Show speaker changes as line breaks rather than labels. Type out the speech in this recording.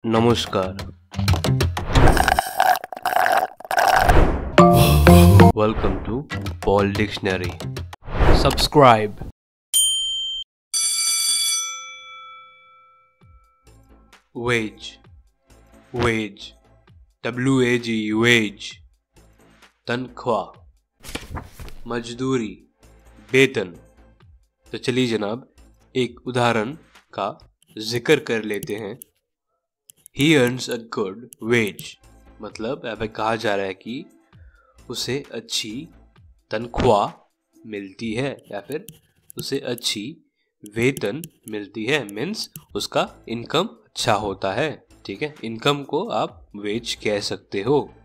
नमस्कार। Welcome to Paul dictionary. Subscribe. Wage, wage, WAG, wage, तनख्वाह, मजदूरी, वेतन। तो चलिए जनाब एक उदाहरण का जिक्र कर लेते हैं। He earns a good wage, मतलब यहाँ पे कहा जा रहा है कि उसे अच्छी तनख्वाह मिलती है या फिर उसे अच्छी वेतन मिलती है। मीन्स उसका इनकम अच्छा होता है। ठीक है, इनकम को आप वेज कह सकते हो।